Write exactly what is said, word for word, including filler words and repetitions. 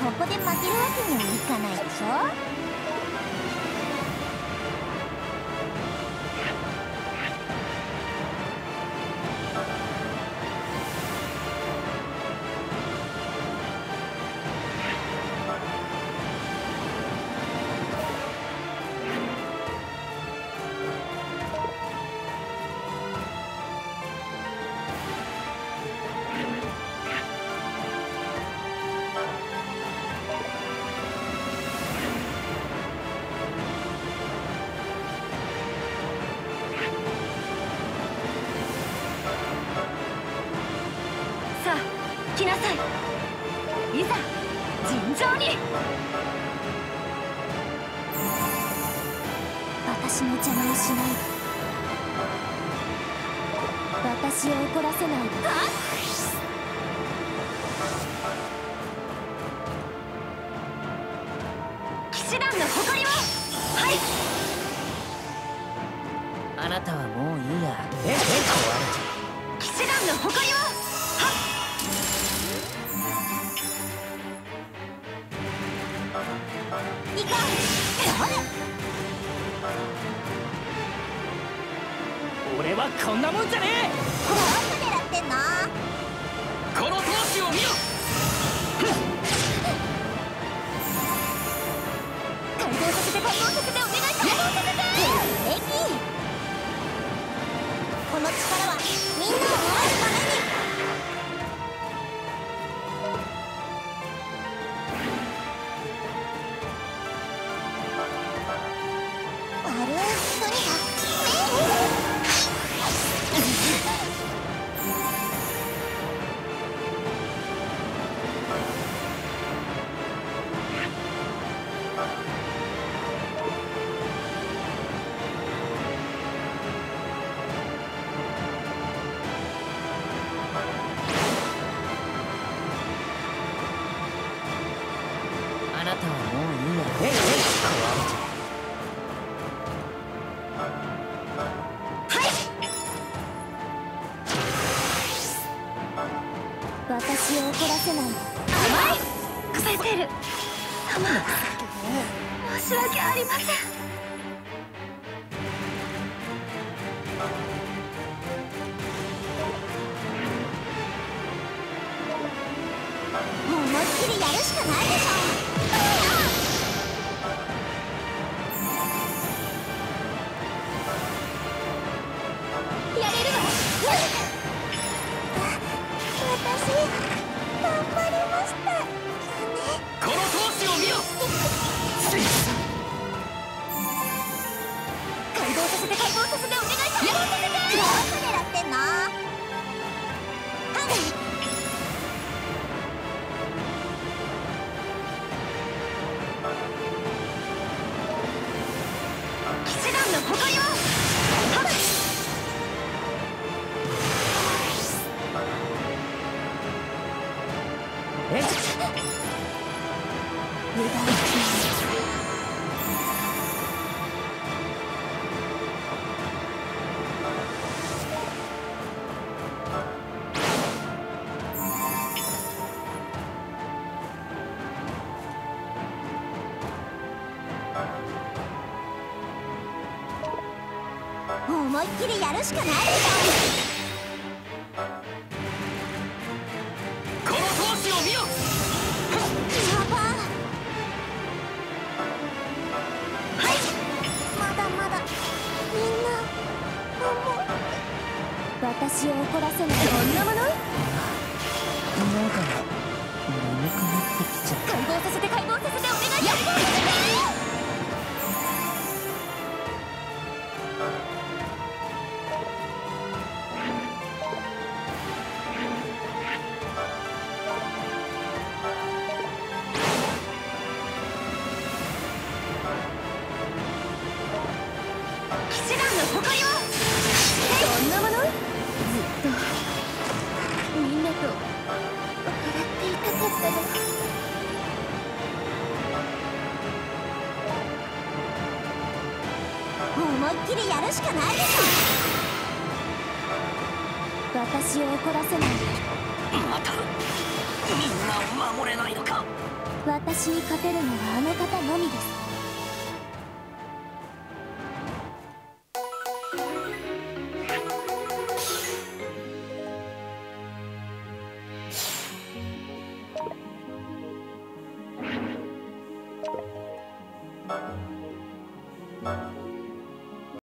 ここで負けるわけにはいかないでしょ。来なさい。いざ尋常に。私の邪魔をしないで。私を怒らせないで。騎士団の誇りを。はい。 あなたはもういいや。ええ、 騎士団の誇りを。 俺はこんなもんじゃねえ。 どこ狙ってんの。 この闘志を見ろ。 解放させて解放させてお願い解放させて。平気。この力はみんなを守るために。悪い人にはあなたはもういいや。ええ、 私を怒らせないで。甘い。腐ってる。玉。申し訳ありません。思いっきりやるしかないでしょ。やれるわ。私頑張りました。 この闘志を見ろ。 解放させて解放させてお願い解放させて。どこ狙ってんの。はい。騎士団の誇りを。 えっ。 思いっきりやるしかないでしょ。 この闘志を見ろ。 やば。はい。まだまだみんな思う。私を怒らせない。こんなもの。 なんか眠くなってきちゃった。 解放させて解放させてお願い解放させて。騎士団の誇りを。そんなもの。ずっとみんなと笑っていたかったの。思いっきりやるしかないでしょ。私を怒らせないで。 またみんな守れないのか。 私に勝てるのはあの方のみです。